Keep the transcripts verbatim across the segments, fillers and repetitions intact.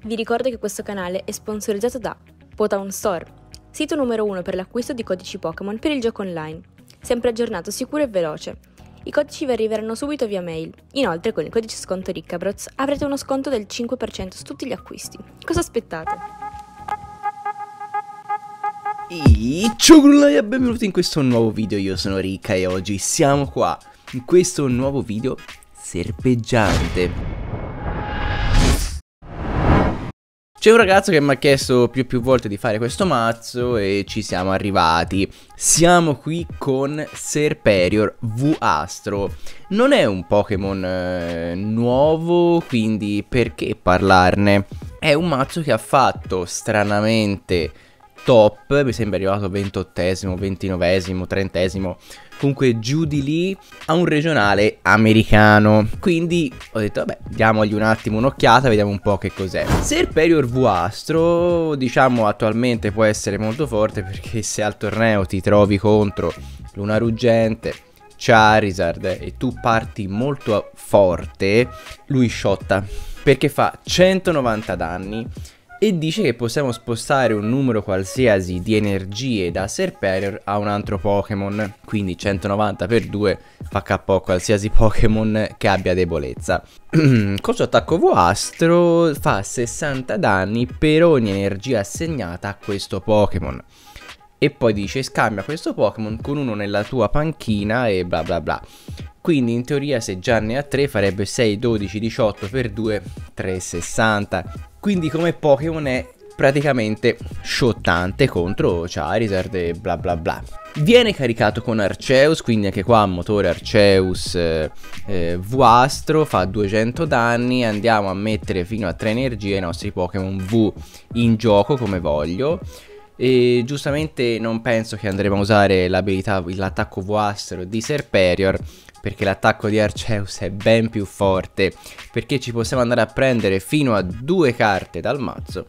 Vi ricordo che questo canale è sponsorizzato da Potown Store, sito numero uno per l'acquisto di codici Pokémon per il gioco online, sempre aggiornato, sicuro e veloce. I codici vi arriveranno subito via mail. Inoltre, con il codice sconto Riccabroz avrete uno sconto del cinque per cento su tutti gli acquisti. Cosa aspettate? E ciao grullai e benvenuti in questo nuovo video. Io sono Ricca e oggi siamo qua in questo nuovo video serpeggiante. C'è un ragazzo che mi ha chiesto più più volte di fare questo mazzo e ci siamo arrivati. Siamo qui con Serperior V-Astro. Non è un Pokémon eh, nuovo, quindi perché parlarne? È un mazzo che ha fatto stranamente top, mi sembra arrivato ventottesimo, ventinovesimo, trentesimo, comunque giù di lì a un regionale americano. Quindi ho detto vabbè, diamogli un attimo un'occhiata, vediamo un po' che cos'è. Serperior V-Astro, diciamo attualmente può essere molto forte, perché se al torneo ti trovi contro Luna Ruggente, Charizard e tu parti molto forte, lui shotta, perché fa centonovanta danni. E dice che possiamo spostare un numero qualsiasi di energie da Serperior a un altro Pokémon. Quindi centonovanta per due fa K O a qualsiasi Pokémon che abbia debolezza. Questo attacco V-Astro fa sessanta danni per ogni energia assegnata a questo Pokémon. E poi dice scambia questo Pokémon con uno nella tua panchina e bla bla bla. Quindi in teoria se già ne ha tre farebbe sei, dodici, diciotto per due, trecentosessanta. Quindi come Pokémon è praticamente shottante contro Charizard e bla bla bla. Viene caricato con Arceus, quindi anche qua motore Arceus eh, eh, V-Astro, fa duecento danni. Andiamo a mettere fino a tre energie ai nostri Pokémon V in gioco come voglio. E giustamente non penso che andremo a usare l'abilità, l'attacco V-Astro di Serperior, perché l'attacco di Arceus è ben più forte, perché ci possiamo andare a prendere fino a due carte dal mazzo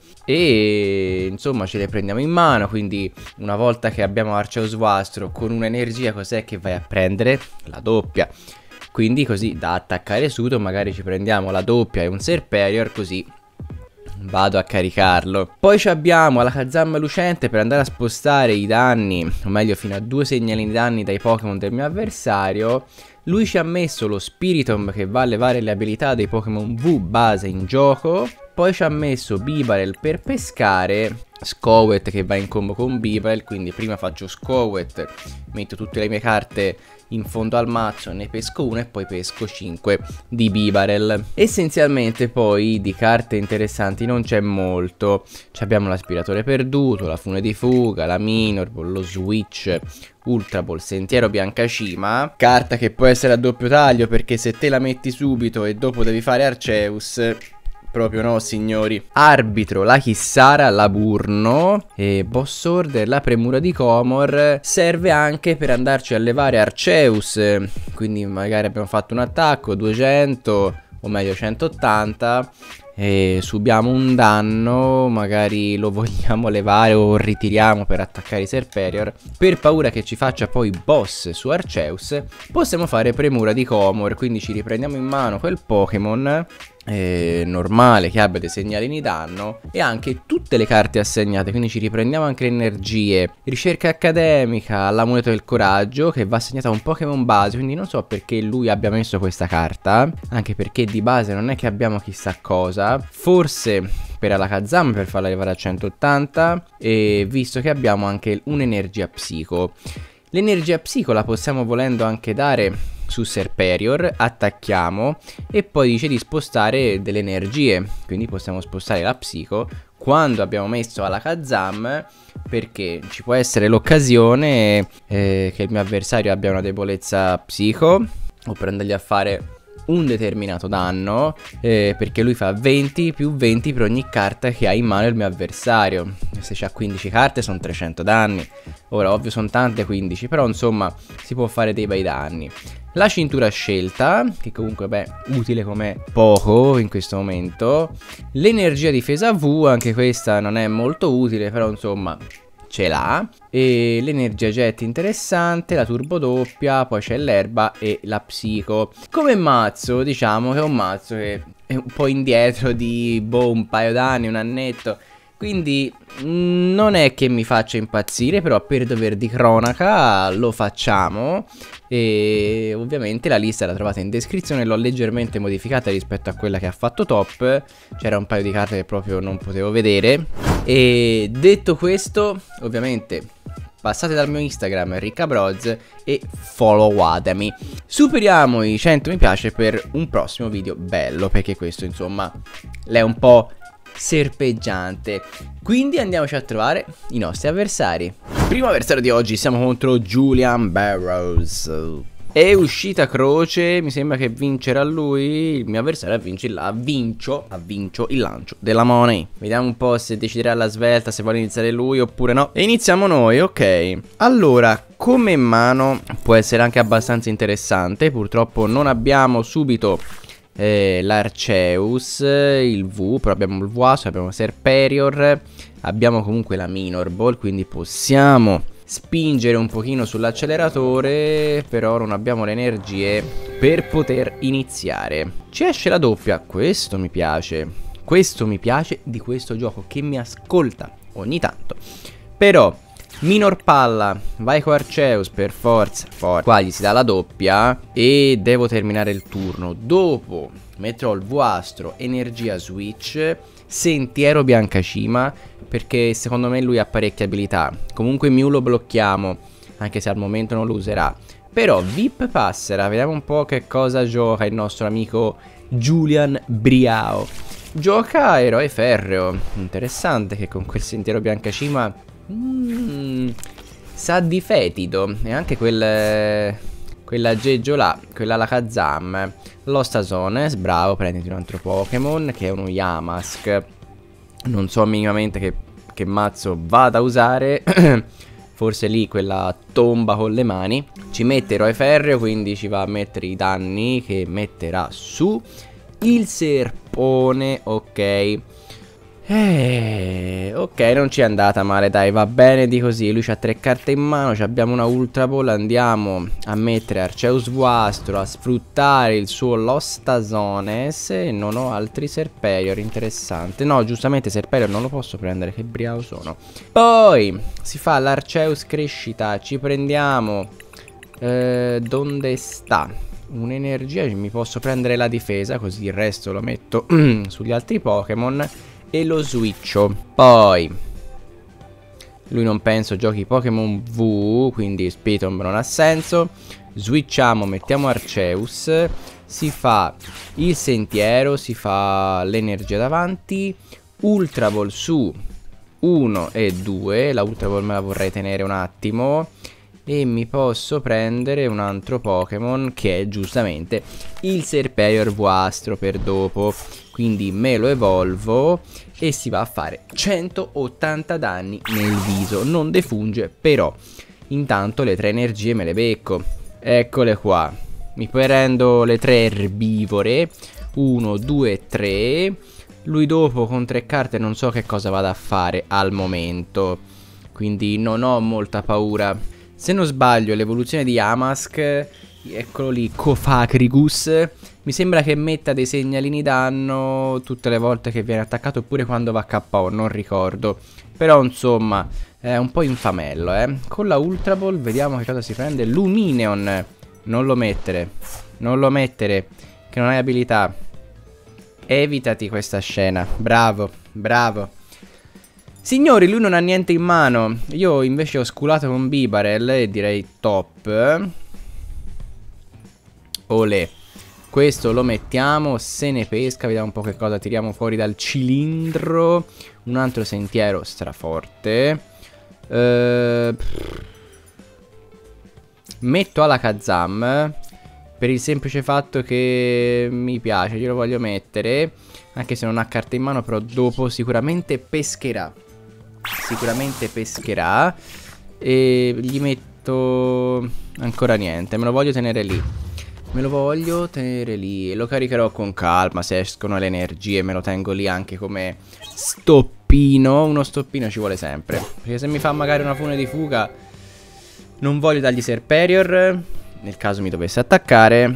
e insomma ce le prendiamo in mano. Quindi una volta che abbiamo Arceus V-Astro con un'energia, cos'è che vai a prendere? La doppia. Quindi così da attaccare subito magari ci prendiamo la doppia e un Serperior, così vado a caricarlo. Poi abbiamo Alakazam lucente per andare a spostare i danni, o meglio fino a due segnalini di danni dai Pokémon del mio avversario. Lui ci ha messo lo Spiritomb che va a levare le abilità dei Pokémon V base in gioco. Poi ci ha messo Bibarel per pescare, Skowet che va in combo con Bibarel, quindi prima faccio Skowet, metto tutte le mie carte in fondo al mazzo, ne pesco una e poi pesco cinque di Bibarel. Essenzialmente poi di carte interessanti non c'è molto. Ci abbiamo l'aspiratore perduto, la fune di fuga, la Minor Ball, lo Switch, Ultra Ball, Sentiero Biancacima, carta che può essere a doppio taglio, perché se te la metti subito e dopo devi fare Arceus, proprio no signori. Arbitro, la Chissara, la Burno e Boss Order, la Premura di Comor. Serve anche per andarci a levare Arceus, quindi magari abbiamo fatto un attacco duecento o meglio centottanta e subiamo un danno, magari lo vogliamo levare o ritiriamo per attaccare i Serperior. Per paura che ci faccia poi boss su Arceus, possiamo fare Premura di Comor, quindi ci riprendiamo in mano quel Pokémon Eh, normale che abbia dei segnalini di danno e anche tutte le carte assegnate, quindi ci riprendiamo anche le energie. Ricerca accademica, l'amuleto del coraggio che va assegnata a un Pokémon base, quindi non so perché lui abbia messo questa carta, anche perché di base non è che abbiamo chissà cosa, forse per Alakazam per farla arrivare a centottanta, e visto che abbiamo anche un'energia psico. L'energia psico la possiamo volendo anche dare su Serperior, attacchiamo e poi dice di spostare delle energie, quindi possiamo spostare la psico quando abbiamo messo Alakazam, perché ci può essere l'occasione eh, che il mio avversario abbia una debolezza psico o per andargli a fare un determinato danno, eh, perché lui fa venti più venti per ogni carta che ha in mano il mio avversario. Se c'ha quindici carte sono trecento danni. Ora ovvio sono tante quindici, però insomma si può fare dei bei danni. La cintura scelta, che comunque beh utile come poco in questo momento. L'energia difesa V, anche questa non è molto utile, però insomma ce l'ha. E l'energia jet interessante, la turbo doppia, poi c'è l'erba e la psico. Come mazzo diciamo che è un mazzo che un po' indietro di boh, un paio d'anni, un annetto. Quindi mh, non è che mi faccia impazzire, però per dover di cronaca lo facciamo. E ovviamente la lista la trovate in descrizione, l'ho leggermente modificata rispetto a quella che ha fatto Top. C'era un paio di carte che proprio non potevo vedere. E detto questo, ovviamente passate dal mio Instagram Riccabroz e followatemi. Superiamo i cento mi piace per un prossimo video bello, perché questo insomma è un po' serpeggiante. Quindi andiamoci a trovare i nostri avversari. Primo avversario di oggi, siamo contro Julian Barrows. È uscita croce, mi sembra che vincerà lui. Il mio avversario ha vinto il, ha vincio, ha vincio il lancio della money. Vediamo un po' se deciderà alla svelta, se vuole iniziare lui oppure no. E iniziamo noi, ok. Allora, come mano può essere anche abbastanza interessante. Purtroppo non abbiamo subito eh, l'Arceus, il V, però abbiamo il Vuaso, abbiamo Serperior. Abbiamo comunque la Minor Ball, quindi possiamo spingere un pochino sull'acceleratore, però non abbiamo le energie per poter iniziare. Ci esce la doppia, questo mi piace. Questo mi piace di questo gioco, che mi ascolta ogni tanto. Però Minor Palla, vai con Arceus per forza, forza. Qua gli si dà la doppia e devo terminare il turno. Dopo metterò il Vuastro, energia switch, Sentiero Biancacima, perché secondo me lui ha parecchie abilità. Comunque Mew lo blocchiamo, anche se al momento non lo userà. Però V I P passera, vediamo un po' che cosa gioca il nostro amico Julian Briao. Gioca Eroe Ferreo, interessante che con quel Sentiero Biancacima mm, sa di fetido. E anche quel... quell'aggeggio là, quella Lakazam. L'Ostazones, bravo, prenditi un altro Pokémon che è uno Yamask. Non so minimamente che, che mazzo vada a usare. Forse lì quella tomba con le mani. Ci mette Eroe Ferreo, quindi ci va a mettere i danni che metterà su il Serpone, ok. Eh, ok, non ci è andata male, dai, va bene di così. Lui c'ha tre carte in mano, abbiamo una Ultra Ball, andiamo a mettere Arceus Vuastro, a sfruttare il suo Lostazones. E non ho altri Serperior, interessante. No, giustamente Serperior non lo posso prendere, che briao sono. Poi si fa l'Arceus Crescita, ci prendiamo eh, dove sta? Un'energia, mi posso prendere la difesa, così il resto lo metto sugli altri Pokémon. E lo switcho. Poi lui non penso giochi Pokémon V, quindi Spitomb non ha senso. Switchiamo, mettiamo Arceus. Si fa il Sentiero, si fa l'energia davanti. Ultra Ball su uno e due. La Ultra Ball me la vorrei tenere un attimo. E mi posso prendere un altro Pokémon, che è giustamente il Serperior Vuastro per dopo. Quindi me lo evolvo e si va a fare centottanta danni nel viso. Non defunge, però intanto le tre energie me le becco. Eccole qua. Mi prendo le tre erbivore. uno, due, tre. Lui dopo con tre carte non so che cosa vada a fare al momento, quindi non ho molta paura. Se non sbaglio l'evoluzione di Yamask, eccolo lì, Cofacrigus, mi sembra che metta dei segnalini danno tutte le volte che viene attaccato, oppure quando va K O, non ricordo. Però insomma è un po' infamello, eh. Con la Ultra Ball vediamo che cosa si prende. Lumineon, non lo mettere, non lo mettere, che non hai abilità. Evitati questa scena, bravo, bravo. Signori, lui non ha niente in mano. Io invece ho sculato con Bibarel e direi top. Olè. Questo lo mettiamo, se ne pesca, vediamo un po' che cosa tiriamo fuori dal cilindro. Un altro Sentiero straforte. Eh, metto Alakazam, per il semplice fatto che mi piace, glielo voglio mettere. Anche se non ha carte in mano, però dopo sicuramente pescherà. Sicuramente pescherà. E gli metto ancora niente, me lo voglio tenere lì. Me lo voglio tenere lì. E lo caricherò con calma, se escono le energie me lo tengo lì anche come stoppino. Uno stoppino ci vuole sempre, perché se mi fa magari una fune di fuga non voglio dargli Serperior, nel caso mi dovesse attaccare.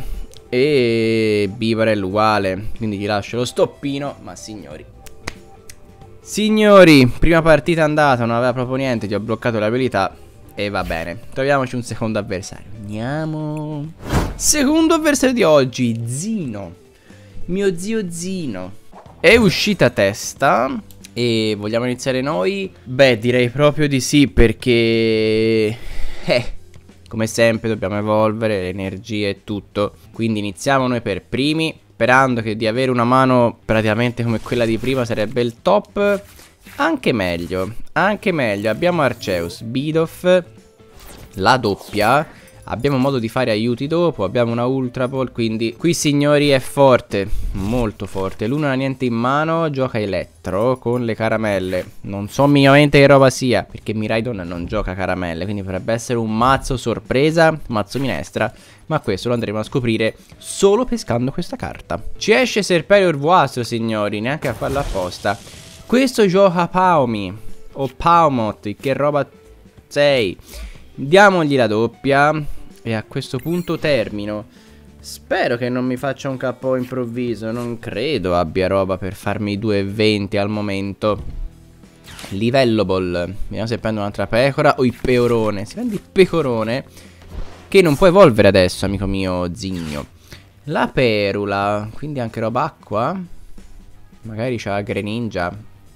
E Bibarel uguale, quindi ti lascio lo stoppino. Ma signori Signori, prima partita andata, non aveva proprio niente, ti ho bloccato le abilità. E va bene, troviamoci un secondo avversario. Andiamo. Secondo avversario di oggi, Zino. Mio zio Zino. È uscita testa. E vogliamo iniziare noi? Beh, direi proprio di sì, perché Eh come sempre dobbiamo evolvere, l'energia e tutto. Quindi iniziamo noi per primi, sperando che di avere una mano praticamente come quella di prima sarebbe il top. Anche meglio, anche meglio. Abbiamo Arceus, Bidoof, la doppia. Abbiamo modo di fare aiuti dopo, abbiamo una Ultra Ball, quindi qui signori è forte, molto forte. Lui non ha niente in mano, gioca Elettro con le caramelle. Non so minimamente che roba sia, perché Miraidon non gioca caramelle, quindi potrebbe essere un mazzo sorpresa, mazzo minestra. Ma questo lo andremo a scoprire solo pescando questa carta. Ci esce Serperior Vuastro signori, neanche a farlo apposta. Questo gioca Paomi, o Paumot, che roba sei. Diamogli la doppia. E a questo punto termino. Spero che non mi faccia un K O improvviso. Non credo abbia roba per farmi due venti al momento. Livello ball. Vediamo se prendo un'altra pecora o il peorone. Si prende il pecorone, che non può evolvere adesso, amico mio Zigno. La perula, quindi anche roba acqua. Magari c'ha Greninja.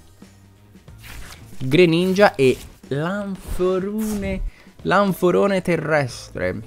Greninja e l'anforone. L'anforone terrestre.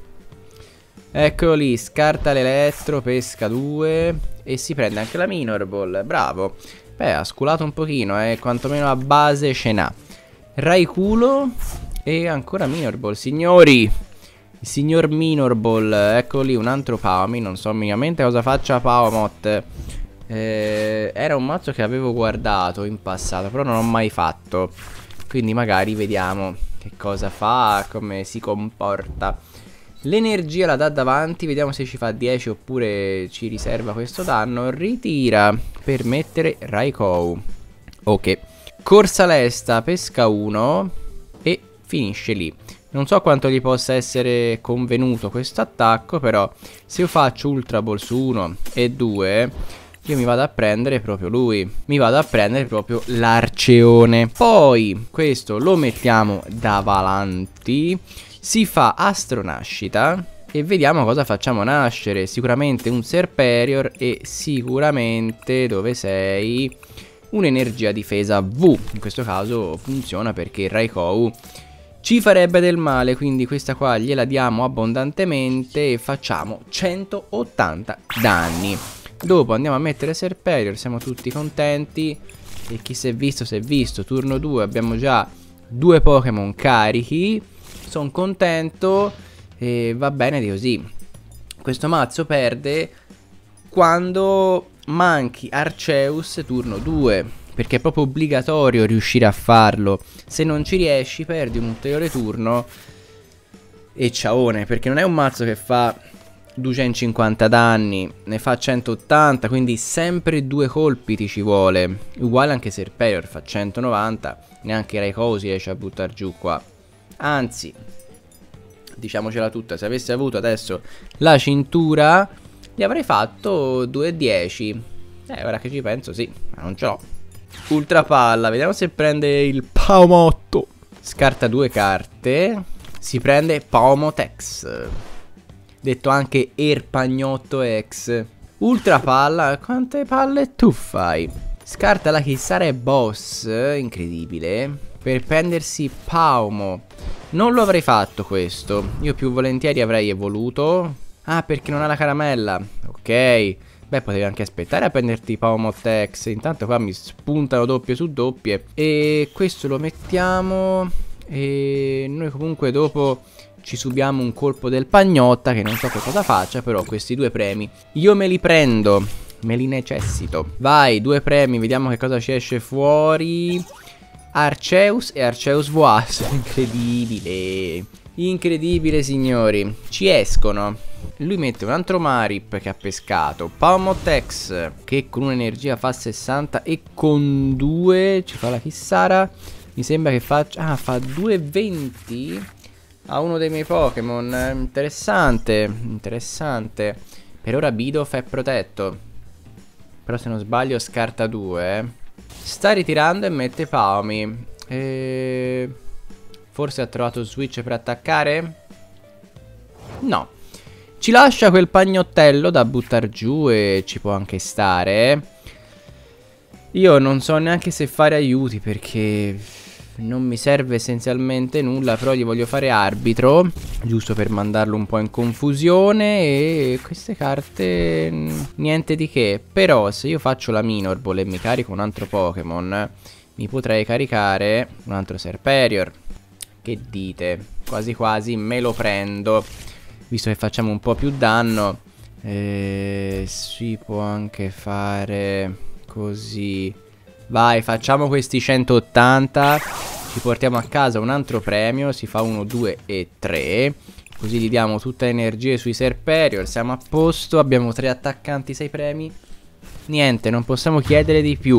Eccolo lì, scarta l'elettro, pesca due e si prende anche la Minor Ball, bravo. Beh, ha sculato un pochino, eh, quantomeno a base ce n'ha. Raiculo e ancora Minor Ball, signori. Il signor Minor Ball, eccolo lì, un altro Paomi, non so minimamente cosa faccia Paomot. Eh, era un mazzo che avevo guardato in passato, però non ho mai fatto. Quindi magari vediamo che cosa fa, come si comporta. L'energia la dà davanti, vediamo se ci fa dieci oppure ci riserva questo danno. Ritira per mettere Raikou. Ok. Corsa lesta, pesca uno e finisce lì. Non so quanto gli possa essere convenuto questo attacco, però se io faccio Ultra Ball su uno e due, io mi vado a prendere proprio lui. Mi vado a prendere proprio l'Arceone. Poi questo lo mettiamo davanti. Si fa Astronascita e vediamo cosa facciamo nascere. Sicuramente un Serperior e sicuramente, dove sei, un'energia difesa V. In questo caso funziona perché il Raikou ci farebbe del male, quindi questa qua gliela diamo abbondantemente e facciamo centottanta danni. Dopo andiamo a mettere Serperior, siamo tutti contenti. E chi si è visto si è visto. Turno due, abbiamo già due Pokémon carichi. Sono contento e va bene di così. Questo mazzo perde quando manchi Arceus turno due, perché è proprio obbligatorio riuscire a farlo. Se non ci riesci perdi un ulteriore turno e ciaone, perché non è un mazzo che fa duecentocinquanta danni, ne fa centottanta, quindi sempre due colpi ti ci vuole. Uguale anche Serperior fa centonovanta, neanche Raikou si riesce a buttare giù qua. Anzi, diciamocela tutta, se avessi avuto adesso la cintura gli avrei fatto due e dieci. Eh, ora che ci penso sì, ma non ce l'ho. Ultra palla, vediamo se prende il Paumotto. Scarta due carte. Si prende Paumotex, detto anche Erpagnotto X. Ultra palla, quante palle tu fai? Scarta la Chissara e Boss, incredibile, per prendersi Paumo. Non lo avrei fatto questo. Io più volentieri avrei evoluto. Ah, perché non ha la caramella. Ok. Beh, potevi anche aspettare a prenderti Paumotex. Intanto qua mi spuntano doppie su doppie. E questo lo mettiamo. E noi comunque dopo ci subiamo un colpo del Pagnotta, che non so che cosa faccia, però questi due premi io me li prendo, me li necessito. Vai, due premi, vediamo che cosa ci esce fuori. Arceus e Arceus Vuastro. Incredibile. Incredibile signori. Ci escono. Lui mette un altro Marip che ha pescato, Paumotex che con un'energia fa sessanta e con due ci fa la Chissara. Mi sembra che faccia... Ah, fa due e venti a uno dei miei Pokémon. Interessante, interessante. Per ora Bidoof è protetto. Però se non sbaglio scarta due. Sta ritirando e mette Paomi. E... forse ha trovato switch per attaccare? No. Ci lascia quel pagnottello da buttare giù e ci può anche stare. Io non so neanche se fare aiuti perché non mi serve essenzialmente nulla. Però gli voglio fare arbitro, giusto per mandarlo un po' in confusione. E queste carte niente di che. Però se io faccio la Minor Ball e mi carico un altro Pokémon, mi potrei caricare un altro Serperior. Che dite? Quasi quasi me lo prendo, visto che facciamo un po' più danno. E si può anche fare così. Vai, facciamo questi centottanta. Ci portiamo a casa un altro premio. Si fa uno, due e tre. Così gli diamo tutte le energie sui Serperior. Siamo a posto. Abbiamo tre attaccanti, sei premi. Niente, non possiamo chiedere di più.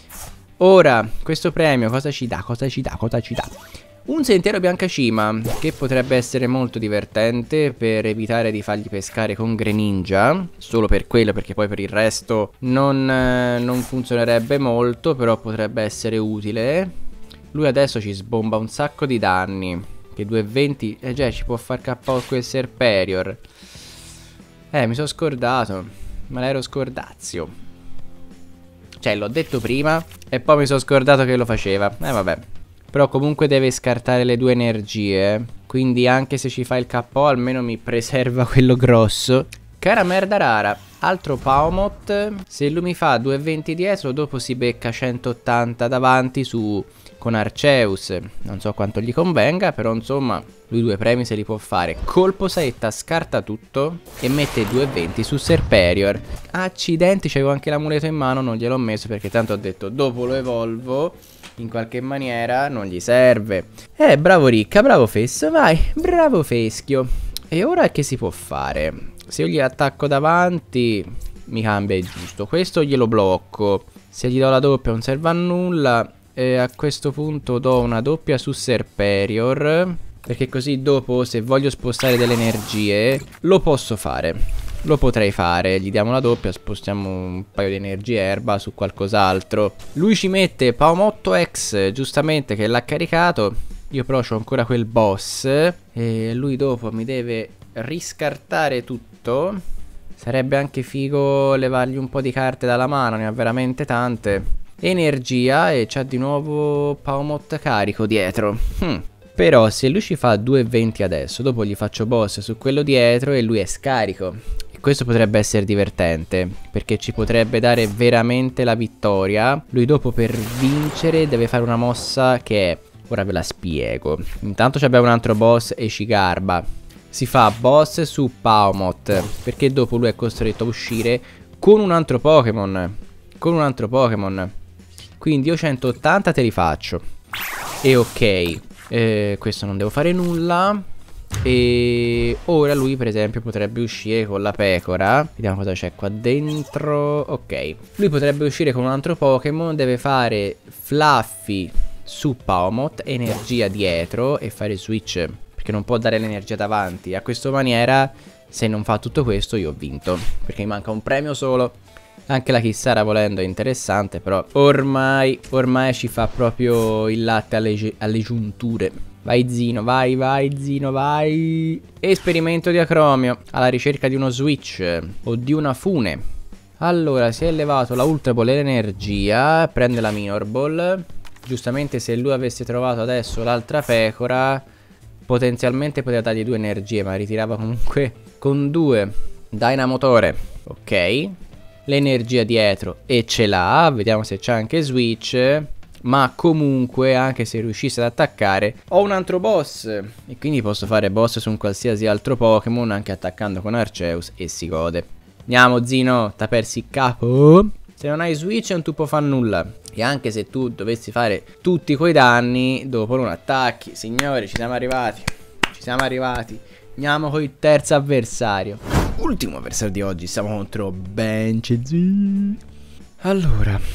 Ora, questo premio cosa ci dà? Cosa ci dà? Cosa ci dà? Un sentiero biancacima, che potrebbe essere molto divertente per evitare di fargli pescare con Greninja. Solo per quello, perché poi per il resto non, eh, non funzionerebbe molto, però potrebbe essere utile. Lui adesso ci sbomba un sacco di danni, che due e venti, eh già ci può far K O quel Serperior. Eh, mi sono scordato, me l'ero scordazio. Cioè, l'ho detto prima e poi mi sono scordato che lo faceva. Eh, vabbè. Però comunque deve scartare le due energie. Quindi anche se ci fa il K O almeno mi preserva quello grosso. Cara merda rara. Altro Pawmot. Se lui mi fa due e venti dietro, dopo si becca centottanta davanti su con Arceus. Non so quanto gli convenga, però insomma lui due premi se li può fare. Colpo saetta, scarta tutto e mette due e venti su Serperior. Accidenti, c'avevo anche l'amuleto in mano, non gliel'ho messo perché tanto ho detto dopo lo evolvo. In qualche maniera non gli serve. Eh, bravo Ricca, bravo Fesso, vai, bravo Feschio. E ora che si può fare? Se io gli attacco davanti mi cambia il giusto. Questo glielo blocco. Se gli do la doppia non serve a nulla. E a questo punto do una doppia su Serperior, perché così dopo se voglio spostare delle energie lo posso fare. Lo potrei fare, gli diamo la doppia, spostiamo un paio di energie erba su qualcos'altro. Lui ci mette Pawmotto X, giustamente, che l'ha caricato. Io però ho ancora quel boss e lui dopo mi deve riscartare tutto. Sarebbe anche figo levargli un po' di carte dalla mano, ne ha veramente tante. Energia e c'ha di nuovo Pawmot carico dietro. hm. Però se lui ci fa due e venti adesso, dopo gli faccio boss su quello dietro e lui è scarico. E questo potrebbe essere divertente, perché ci potrebbe dare veramente la vittoria. Lui dopo per vincere deve fare una mossa che è... ora ve la spiego. Intanto abbiamo un altro boss, Eshigarba. Si fa boss su Pawmot, perché dopo lui è costretto a uscire con un altro Pokémon. Con un altro Pokémon. Quindi io centottanta te li faccio. E ok, eh, questo non devo fare nulla. E ora lui per esempio potrebbe uscire con la pecora. Vediamo cosa c'è qua dentro. Ok, lui potrebbe uscire con un altro Pokémon. Deve fare Fluffy su Pawmot, energia dietro e fare switch, perché non può dare l'energia davanti. A questa maniera, se non fa tutto questo, io ho vinto, perché mi manca un premio solo. Anche la Kissara volendo è interessante, però ormai, ormai ci fa proprio il latte alle, alle giunture. Vai Zino, vai, vai Zino, vai. Esperimento di Acromio, alla ricerca di uno switch o di una fune. Allora, si è elevato la Ultra Ball e l'energia, prende la Minor Ball. Giustamente se lui avesse trovato adesso l'altra pecora, potenzialmente poteva dargli due energie, ma ritirava comunque con due. Dynamotore, ok. L'energia dietro e ce l'ha. Vediamo se c'è anche switch. Ma comunque, anche se riuscisse ad attaccare, ho un altro boss e quindi posso fare boss su un qualsiasi altro Pokémon, anche attaccando con Arceus, e si gode. Andiamo Zino, t'ha persi il capo. Se non hai switch non tu può fare nulla. E anche se tu dovessi fare tutti quei danni, dopo non attacchi. Signori, ci siamo arrivati. Ci siamo arrivati. Andiamo con il terzo avversario. Ultimo avversario di oggi, siamo contro Benchzy. Allora,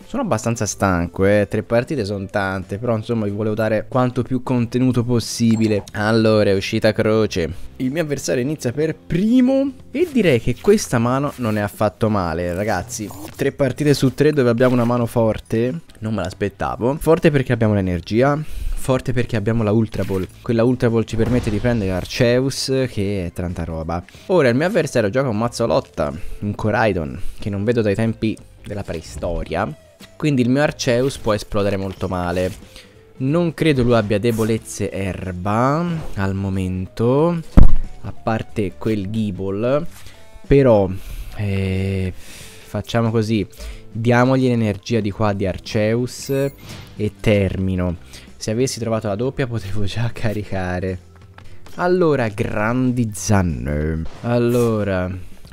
Sono abbastanza stanco, eh. Tre partite sono tante, però insomma vi volevo dare quanto più contenuto possibile. Allora, è uscita croce. Il mio avversario inizia per primo e direi che questa mano non è affatto male, ragazzi. Tre partite su tre dove abbiamo una mano forte. Non me l'aspettavo. Forte perché abbiamo l'energia. Forte perché abbiamo la Ultra Ball. Quella Ultra Ball ci permette di prendere Arceus, che è tanta roba. Ora il mio avversario gioca un Mazzolotta, un Coraidon, che non vedo dai tempi della preistoria. Quindi il mio Arceus può esplodere molto male. Non credo lui abbia debolezze erba al momento, a parte quel Gible. Però eh, facciamo così. Diamogli l'energia di qua di Arceus e termino. Se avessi trovato la doppia potevo già caricare. Allora, grandi zanne. Allora,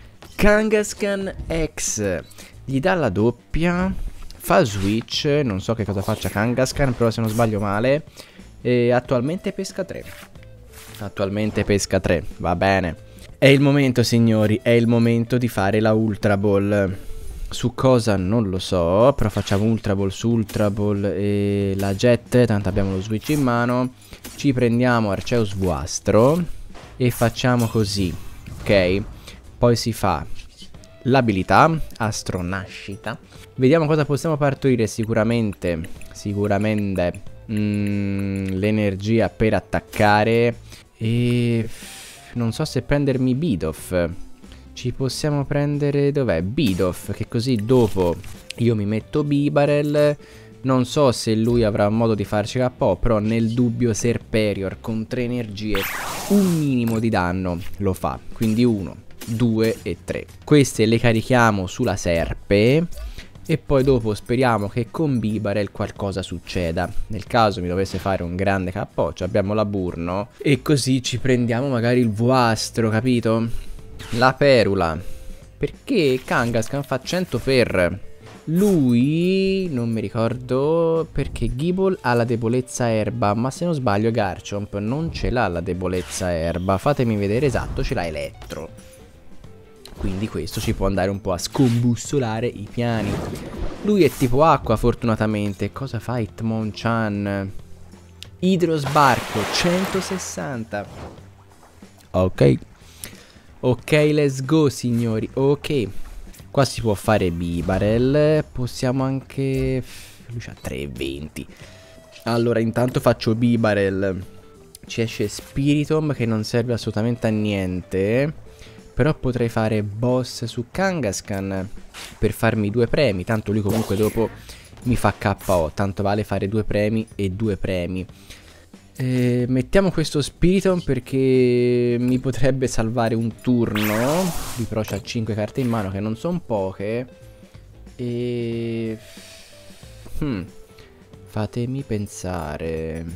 Kangaskhan X gli dà la doppia. Fa switch, non so che cosa faccia Kangaskhan, però se non sbaglio male. E attualmente pesca tre. Attualmente pesca tre, va bene. È il momento, signori, è il momento di fare la Ultra Ball. Su cosa non lo so, però facciamo Ultra Ball su Ultra Ball e la Jet, tanto abbiamo lo switch in mano. Ci prendiamo Arceus Vuastro e facciamo così, ok? Poi si fa l'abilità Astronascita. Vediamo cosa possiamo partorire. Sicuramente, sicuramente mm, l'energia per attaccare. E non so se prendermi Bidoof. Ci possiamo prendere, dov'è? Bidoof, che così dopo io mi metto Bibarel. Non so se lui avrà modo di farci K O, però nel dubbio Serperior con tre energie un minimo di danno lo fa. Quindi uno, due e tre. Queste le carichiamo sulla Serpe e poi dopo speriamo che con Bibarel qualcosa succeda. Nel caso mi dovesse fare un grande K O, cioè abbiamo la Burno e così ci prendiamo magari il Vuastro, capito? La Perula. Perché Kangaskhan fa cento per. Lui non mi ricordo perché Gible ha la debolezza erba, ma se non sbaglio Garchomp non ce l'ha la debolezza erba. Fatemi vedere, esatto, ce l'ha Elettro. Quindi questo ci può andare un po' a scombussolare i piani. Lui è tipo acqua fortunatamente. Cosa fa Hitmonchan? Idrosbarco centosessanta. Ok. Ok, let's go signori. Ok. Qua si può fare Bibarel. Possiamo anche... Lui c'ha tre venti. Allora intanto faccio Bibarel. Ci esce Spiritomb che non serve assolutamente a niente. Però potrei fare boss su Kangaskhan per farmi due premi. Tanto lui comunque dopo mi fa K O. Tanto vale fare due premi e due premi. Eh, mettiamo questo Spiritomb perché mi potrebbe salvare un turno. Lui però c'ha cinque carte in mano che non sono poche. E... Hmm. Fatemi pensare.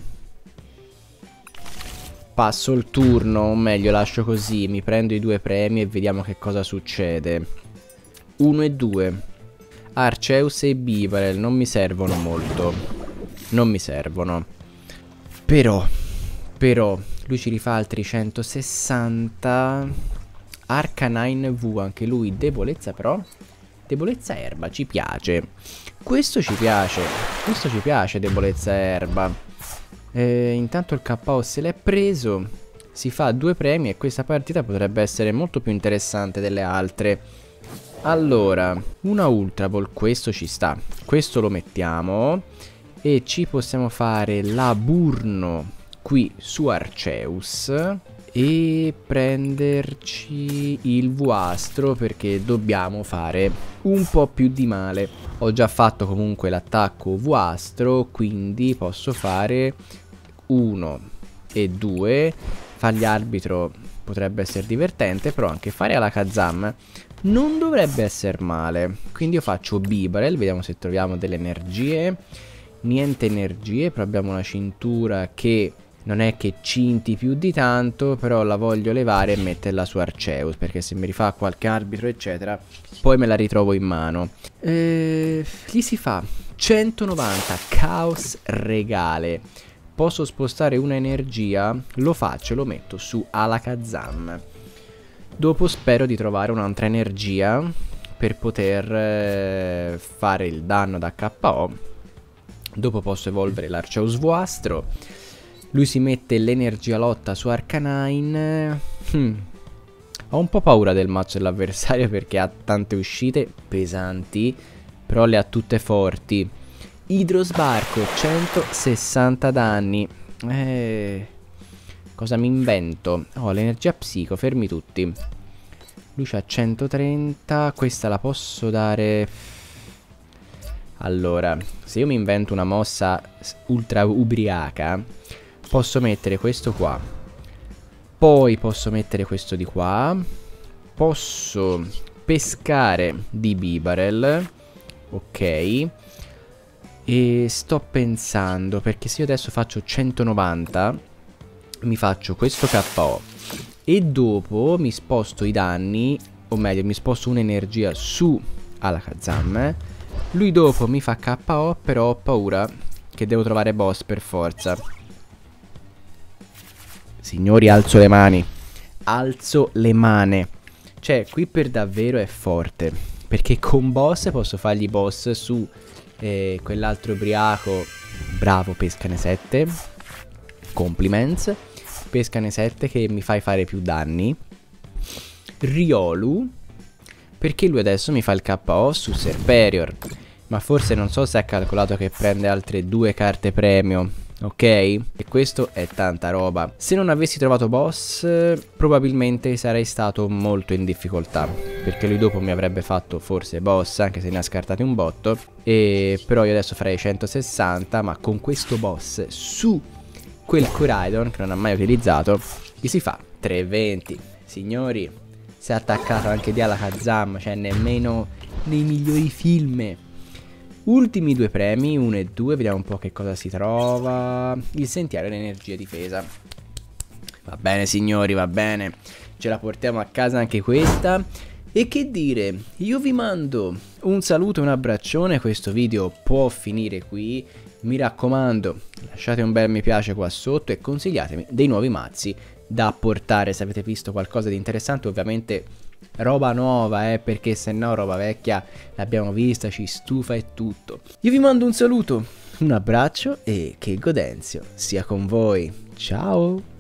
Passo il turno, o meglio lascio così. Mi prendo i due premi e vediamo che cosa succede. uno e due. Arceus e Bibarel non mi servono molto. Non mi servono. Però, però, lui ci rifà altri centosessanta. Arcanine V, anche lui debolezza però. Debolezza erba, ci piace. Questo ci piace. Questo ci piace, debolezza erba. Eh, intanto il K O se l'è preso. Si fa due premi e questa partita potrebbe essere molto più interessante delle altre. Allora, una Ultra Ball, questo ci sta. Questo lo mettiamo. E ci possiamo fare la Burno qui su Arceus e prenderci il Vuastro perché dobbiamo fare un po' più di male. Ho già fatto comunque l'attacco Vuastro, quindi posso fare uno e due. Fargli arbitro potrebbe essere divertente, però anche fare Alakazam non dovrebbe essere male. Quindi io faccio Bibarel, vediamo se troviamo delle energie. Niente energie, però abbiamo una cintura che non è che cinti più di tanto, però la voglio levare e metterla su Arceus, perché se mi rifà qualche arbitro eccetera poi me la ritrovo in mano. eh, Gli si fa centonovanta Chaos Regale. Posso spostare una energia, lo faccio e lo metto su Alakazam. Dopo spero di trovare un'altra energia per poter eh, fare il danno da K O. Dopo posso evolvere l'Arceus Vuastro. Lui si mette l'energia lotta su Arcanine. Hmm. Ho un po' paura del mazzo dell'avversario perché ha tante uscite pesanti, però le ha tutte forti. Idrosbarco, centosessanta danni. Eh, cosa mi invento? Oh, l'energia psico, fermi tutti. Lui c'ha centotrenta, questa la posso dare... Allora, se io mi invento una mossa ultra ubriaca, posso mettere questo qua. Poi posso mettere questo di qua. Posso pescare di Bibarel. Ok. E sto pensando, perché se io adesso faccio centonovanta, mi faccio questo K O. E dopo mi sposto i danni, o meglio, mi sposto un'energia su Alakazam. Lui dopo mi fa K O, però ho paura che devo trovare boss per forza. Signori, alzo le mani. Alzo le mani. Cioè, qui per davvero è forte. Perché con boss posso fargli boss su eh, quell'altro ubriaco. Bravo, pescane sette. Compliments. Pescane sette che mi fai fare più danni. Riolu, perché lui adesso mi fa il K O su Serperior. Ma forse non so se ha calcolato che prende altre due carte premio. Ok? E questo è tanta roba. Se non avessi trovato boss, probabilmente sarei stato molto in difficoltà, perché lui dopo mi avrebbe fatto forse boss, anche se ne ha scartati un botto. E però io adesso farei centosessanta, ma con questo boss su quel Coraidon che non ha mai utilizzato, gli si fa trecentoventi. Signori, si è attaccato anche di Alakazam, cioè nemmeno nei migliori film. Ultimi due premi, uno e due, vediamo un po' che cosa si trova. Il sentiero dell'energia difesa. Va bene signori, va bene. Ce la portiamo a casa anche questa. E che dire, io vi mando un saluto e un abbraccione. Questo video può finire qui. Mi raccomando, lasciate un bel mi piace qua sotto e consigliatemi dei nuovi mazzi da portare se avete visto qualcosa di interessante. Ovviamente roba nuova, eh, perché se no roba vecchia l'abbiamo vista, ci stufa e tutto. Io vi mando un saluto, un abbraccio e che Godenzio sia con voi. Ciao!